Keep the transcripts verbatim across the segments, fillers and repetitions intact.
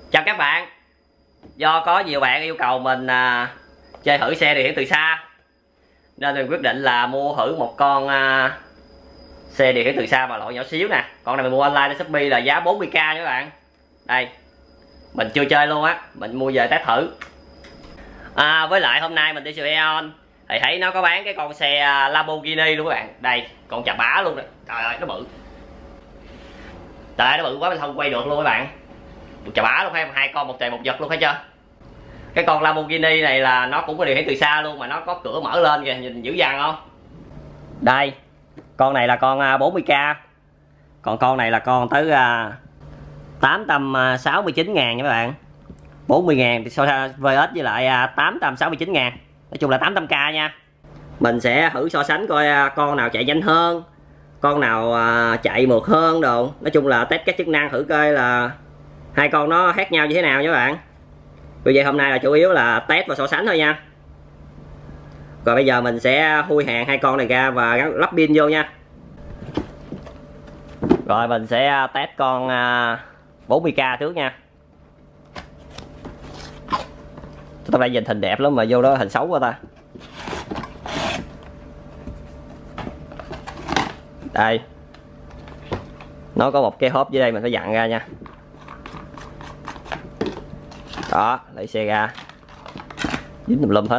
Chào các bạn. Do có nhiều bạn yêu cầu mình à, chơi thử xe điều khiển từ xa, nên mình quyết định là mua thử một con à, xe điều khiển từ xa mà loại nhỏ xíu nè. Con này mình mua online trên Shopee là giá bốn mươi k nha các bạn. Đây, mình chưa chơi luôn á, mình mua về test thử. À, với lại hôm nay mình đi siêu Aeon thì thấy nó có bán cái con xe Lamborghini luôn các bạn. Đây, con chà bá luôn nè. Trời ơi, nó bự. Trời ơi, nó bự quá mình không quay được luôn các bạn. Chà bá luôn, hay hai con một trời một vật luôn, thấy chưa? Cái con Lamborghini này là nó cũng có điều khiển từ xa luôn, mà nó có cửa mở lên kìa, nhìn dữ dằn không? Đây, con này là con bốn mươi k, còn con này là con tới tám trăm sáu mươi chín ngàn nha các bạn. Bốn mươi ngàn thì so với với lại tám trăm sáu mươi chín ngàn, nói chung là tám trăm k nha. Mình sẽ thử so sánh coi con nào chạy nhanh hơn, con nào chạy mượt hơn đồ. Nói chung là test các chức năng thử coi là hai con nó khác nhau như thế nào nha các bạn. Vì vậy hôm nay là chủ yếu là test và so sánh thôi nha. Rồi bây giờ mình sẽ khui hàng hai con này ra và gắn lắp pin vô nha. Rồi mình sẽ test con bốn mươi k trước nha. Tao phải nhìn hình đẹp lắm mà vô đó hình xấu quá ta. Đây, nó có một cái hốp dưới đây, mình phải dặn ra nha. Đó, lấy xe ra, dính tùm lum hết.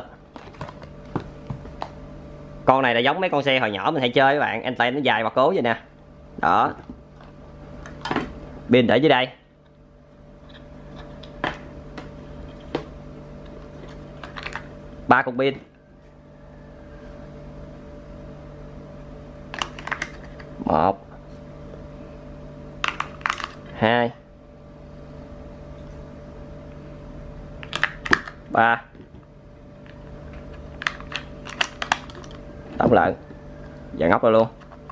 Con này là giống mấy con xe hồi nhỏ mình hay chơi các bạn, anten nó dài và cố vậy nè. Đó, pin để dưới đây. Ba cục pin. Một, hai, ba. Đóng lại và ngóc ra luôn.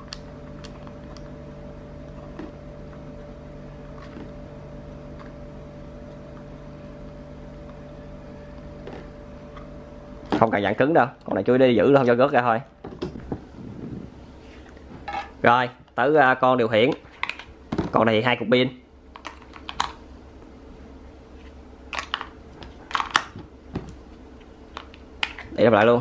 Không cần dặn cứng đâu, con này chui đi giữ luôn, không cho rớt ra thôi. Rồi tới uh, con điều khiển. Con này thì hai cục pin. Để lắp lại luôn.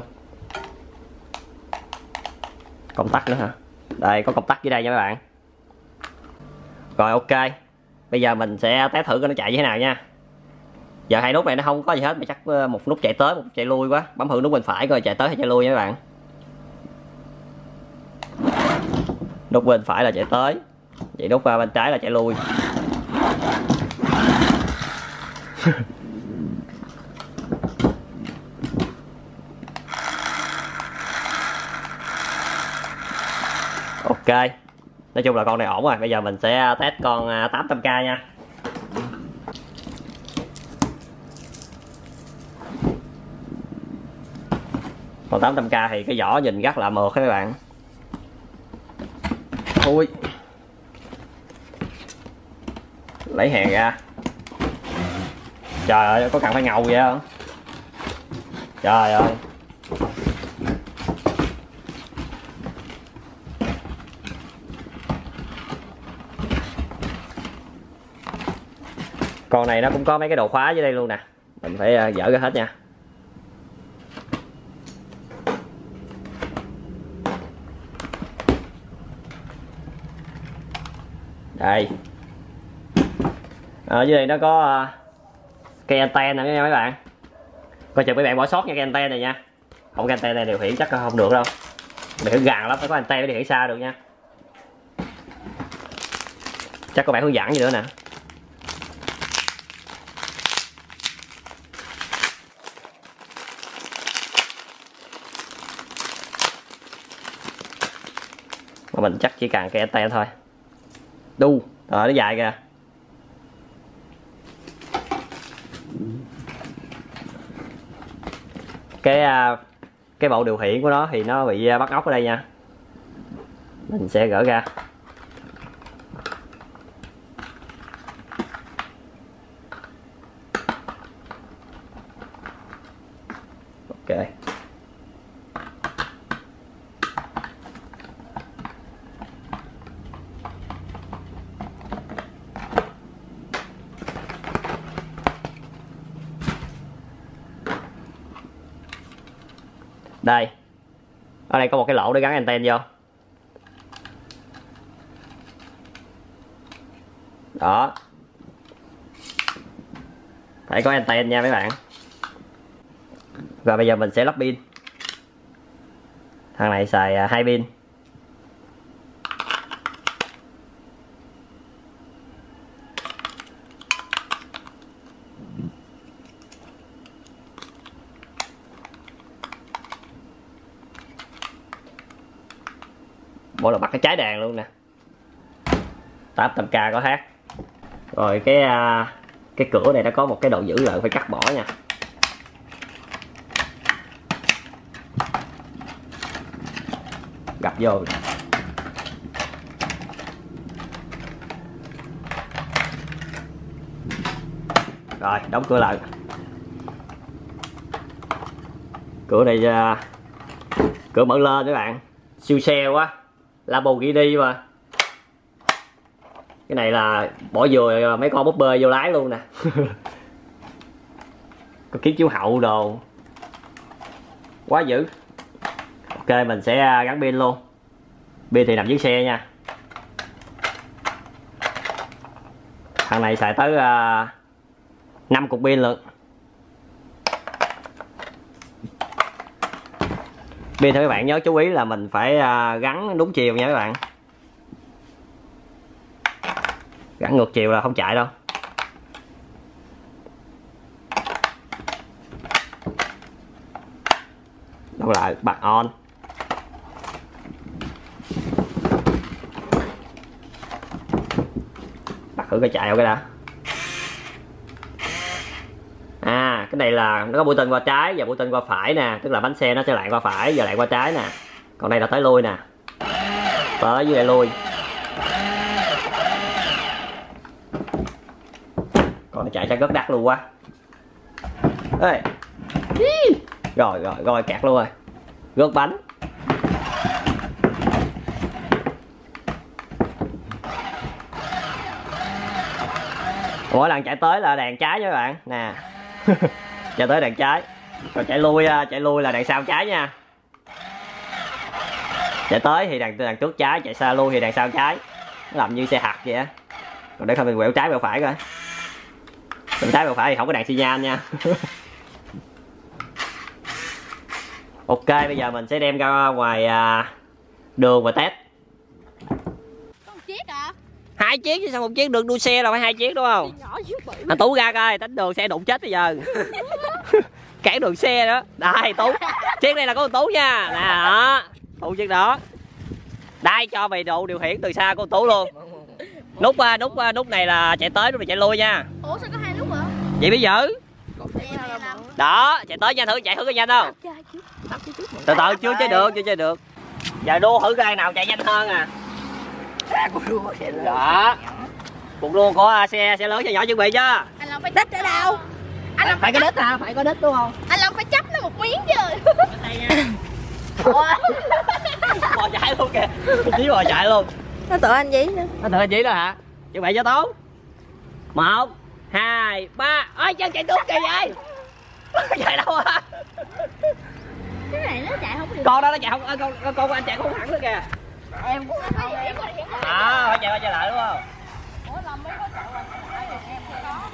Công tắc nữa hả? Đây, có công tắc dưới đây nha các bạn. Rồi ok, bây giờ mình sẽ test thử coi nó chạy như thế nào nha. Giờ hai nút này nó không có gì hết, mà chắc một nút chạy tới một nút chạy lui quá. Bấm thử nút bên phải coi chạy tới hay chạy lui nha các bạn. Nút bên phải là chạy tới, vậy nút bên trái là chạy lui. Ok, nói chung là con này ổn rồi. Bây giờ mình sẽ test con tám trăm k nha. Con tám trăm k thì cái vỏ nhìn rất là mượt các bạn. Ui, lấy hàng ra. Trời ơi, có cần phải ngầu vậy không? Trời ơi, con này nó cũng có mấy cái đồ khóa dưới đây luôn nè, mình phải dỡ ra hết nha. Đây, ở dưới đây nó có uh, cây anten này nha mấy bạn. Coi chừng mấy bạn bỏ sót nha cây anten này nha. Không, cây anten này điều khiển chắc không được đâu, điều khiển gàn lắm, phải có anten để điều khiển xa được nha. Chắc có bạn hướng dẫn gì nữa nè. Mà mình chắc chỉ cần cây anten thôi. Đu, rồi nó dài kìa. Cái cái bộ điều khiển của nó thì nó bị bắt ốc ở đây nha. Mình sẽ gỡ ra. Ok. Đây, ở đây có một cái lỗ để gắn anten vô. Đó, phải có anten nha mấy bạn. Và bây giờ mình sẽ lắp pin. Thằng này xài hai pin. Mỗi lần bắt cái trái đàn luôn nè. tám trăm k có hát. Rồi cái cái cửa này nó có một cái độ giữ lại phải cắt bỏ nha. Gập vô. Rồi đóng cửa lại. Cửa này uh, cửa mở lên các bạn, siêu xe quá, Lamborghini mà. Cái này là bỏ vừa mấy con búp bê vô lái luôn nè. Có kiến chiếu hậu đồ, quá dữ. Ok, mình sẽ gắn pin luôn. Pin thì nằm dưới xe nha. Thằng này xài tới uh, năm cục pin lận. Pin thì các bạn nhớ chú ý là mình phải uh, gắn đúng chiều nha các bạn. Gắn ngược chiều là không chạy đâu. Đóng lại, bật on. Bật thử cái chạy không cái đã. À, cái này là nó có mũi tên qua trái và mũi tên qua phải nè, tức là bánh xe nó sẽ lại qua phải và lại qua trái nè. Còn đây là tới lui nè. Tới với lại lui. Còn nó chạy cho gất đắt luôn quá. Ê. Rồi rồi rồi kẹt luôn rồi. Gớt bánh. Mỗi lần chạy tới là đèn trái nha các bạn nè. Chạy tới đèn trái. Còn chạy lui chạy lui là đèn sau trái nha. Chạy tới thì đèn đèn trước trái, chạy xa lui thì đèn sau trái. Nó làm như xe hạt vậy á. Còn để không mình quẹo trái quẹo phải coi. Quẹo trái quẹo phải thì không có đèn xi nhan nha. Ok, bây giờ mình sẽ đem ra ngoài đường và test. Có một chiếc à? Hai chiếc chứ sao một chiếc, đường đua xe là phải hai chiếc đúng không? Anh Tú ra coi, tính đường xe đụng chết bây giờ. Cản đường xe đó. Đây Tú. Chiếc này là của Tú nha. Nè đó. Tú chiếc đó. Đây cho mày độ điều khiển từ xa của Tú luôn. Nút nút nút này là chạy tới, nút này chạy lui nha. Ủa sao có hai nút hả? Vậy bây giờ. Đó, chạy tới nha, thử chạy thử có nhanh không? Từ từ chưa chơi được, chưa chơi được. Giờ đua thử cái nào chạy nhanh hơn à. Đó. Cuộc đua của xe xe lớn xe nhỏ chuẩn bị chứ. Anh Long phải đít ở đâu? Anh Long phải có đít hả? Phải có đít đúng không? Anh Long phải chấp nó một miếng chứ. Bò chạy luôn kìa. Chí bò chạy luôn. Nó tự anh dí nữa. Nó tự anh dí đó hả? Chuẩn bị cho Tú. Một, hai, ba. Ôi chân chạy tốt kìa vậy. Chạy đâu hả? Cái này nó chạy không được. Con đó nó chạy không, con con, con anh chạy không thẳng nữa kìa. Em cũng không vậy. À, phải chạy qua chạy lại đúng không? Ủa Long mới có chạy qua chạy lại em cho nó.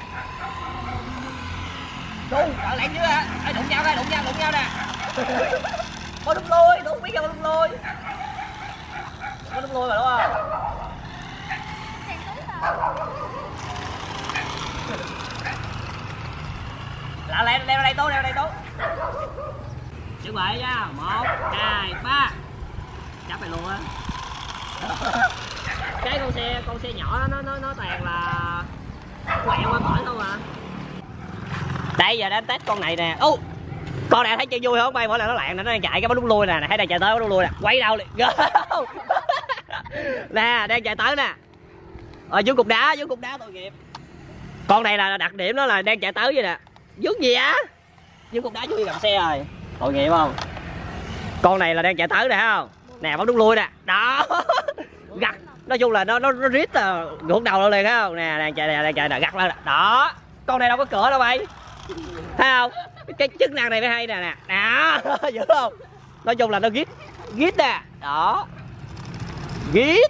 Đu, cỡ lẹn chứ hả? Ê, đụng nhau đây, đụng nhau, đụng nhau nè. Có đúng lôi, đúng biết không đúng lôi. Có đúng lôi mà đúng không? Là leo leo đây Tú, leo đây Tú. Chuẩn bị nha, một, hai, ba. Chắc mày luôn á. Cái con xe con xe nhỏ đó, nó nó nó toàn là quẹo qua khỏi không à. Đây giờ đang test con này nè. Ô, con này thấy chơi vui không bay, mỗi lần nó lạng nó đang chạy cái bánh đúng lui nè, thấy đang chạy tới bánh đúng lui nè, quay đầu liền. Nè đang chạy tới nè. Ở dưới cục đá, dưới cục đá tội nghiệp. Con này là đặc điểm đó là đang chạy tới vậy nè. Dướng gì á? Dưới cục đá dưới gầm xe rồi. Tội nghiệp không? Con này là đang chạy tới nè thấy không? Nè bắn đúng lui nè. Đó. Gặt. Nói chung là nó nó, nó rít à, ngược đầu lên liền thấy không? Nè đang chạy nè, đang chạy nè, gặt lên nè. Đó. Con này đâu có cửa đâu mày. Thấy không? Cái chức năng này mới hay nè nè. Đó, dữ không? Nói chung là nó ghít. Ghít nè. Đó. Ghít.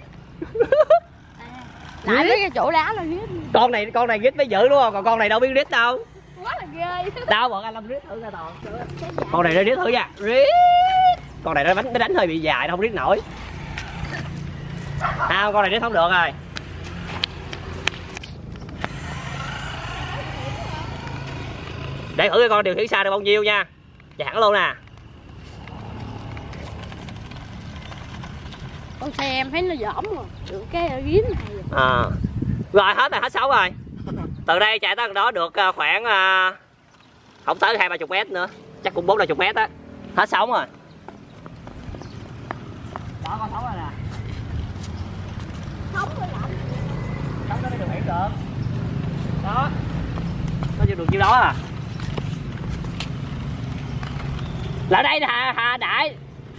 Lại mấy cái chỗ đá là ghét. Con này con này ghít mới dữ đúng không? Còn con này đâu biết ghít đâu. Quá là ghê. Đâu bọn anh Lâm ghít thử coi Toàn. Con này nó ghít thử nha. Ghít. Con này nó đánh nó đánh hơi bị dài, nó không ghít nổi. À, con này ghít không được rồi. Để thử cái con điều khiển xa được bao nhiêu nha. Chạy hẳn luôn nè. Con xe em thấy nó dỏm rồi. Được cái ghím này. À. Rồi hết rồi, hết sáu rồi. Từ đây chạy tới đó được khoảng uh, không tới hai ba chục mét nữa. Chắc cũng bốn năm chục mét á. Hết sống rồi. Đó con sống rồi nè. Sống rồi lạnh. Sống nó mới được hiểu được. Đó. Nó chưa được nhiêu đó à. Lại đây hà hà đại.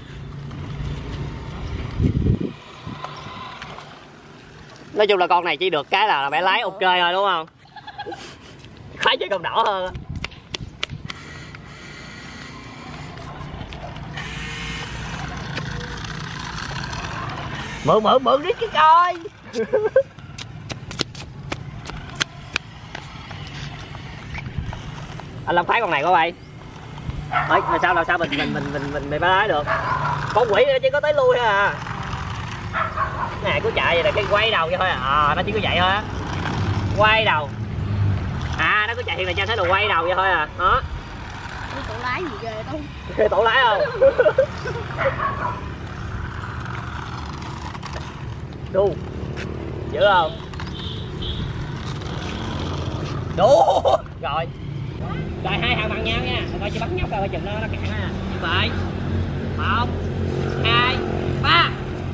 Nói chung là con này chỉ được cái là bẻ lái ok thôi đúng không? Khái chơi con đỏ hơn. Mượn mượn mượn rít cái coi. Anh Lâm phái con này có vậy. Đấy, mà sao làm sao mình mình mình mình mình bẻ lái được? Con quỷ nó chỉ có tới lui thôi à. Nè cứ chạy vậy là cái quay đầu vậy thôi à. À nó chỉ có vậy thôi á. Quay đầu. À nó cứ chạy thì là cho thấy là quay đầu vậy thôi à. Đó. Cái tổ lái gì ghê đâu. Cái tổ lái không? Đu. Dữ không? Đủ. Rồi. Rồi hai hàng bằng nhau nha. Rồi coi chị bắn nhóc rồi coi chừng nó nó cạn ha. Như vậy. Một, hai, ba.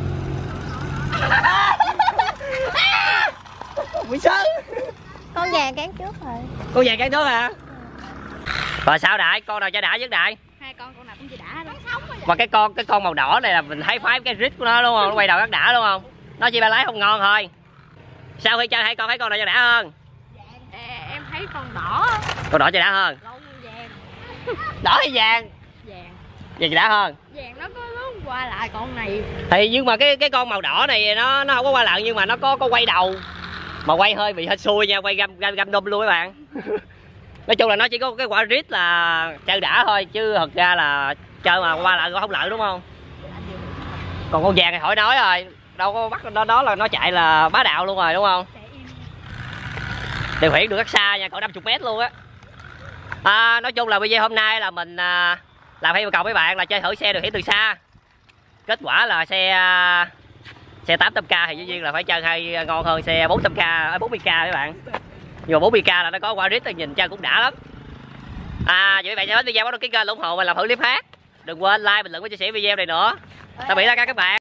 Bị sơ. Con vàng cán trước rồi. Con vàng cán trước hả? Rồi sao Đại? Con nào cho đã với Đại? Hai con con nào cũng chỉ đã đó. Mà cái con cái con màu đỏ này là mình thấy phái cái rít của nó đúng không? Nó quay đầu rất đã đúng không? Nó chỉ ba lái không ngon thôi. Sau khi chơi hai con thấy con nào cho đã hơn? À, em thấy con đỏ. Con đỏ cho đã hơn. Con vàng. Đỏ hay vàng? Vàng. Vàng cho đã hơn. Vàng nó có nó qua lại con này. Thì nhưng mà cái cái con màu đỏ này nó nó không có qua lại nhưng mà nó có có quay đầu. Mà quay hơi bị hơi xui nha, quay găm găm, găm đôm luôn các bạn. Nói chung là nó chỉ có cái quả rít là chơi đã thôi chứ thật ra là chơi mà qua lại không lợi đúng không? Còn con vàng thì khỏi nói rồi, đâu có bắt đó, đó là nó chạy là bá đạo luôn rồi đúng không? Điều khiển được rất xa nha, cỡ năm mươi mét luôn á. À, nói chung là video hôm nay là mình à, làm theo yêu cầu mấy bạn là chơi thử xe điều khiển từ xa. Kết quả là xe à, xe tám trăm k thì dĩ nhiên là phải chơi hay ngon hơn xe bốn trăm k, bốn mươi k các bạn. Nhưng mà bốn mươi k là nó có quả rít nhìn chơi cũng đã lắm. À, vậy mấy bạn xem hết video bấm đăng ký kênh ủng hộ mình làm thử clip khác. Đừng quên like, bình luận và chia sẻ video này nữa. Tạm biệt tất cả các bạn.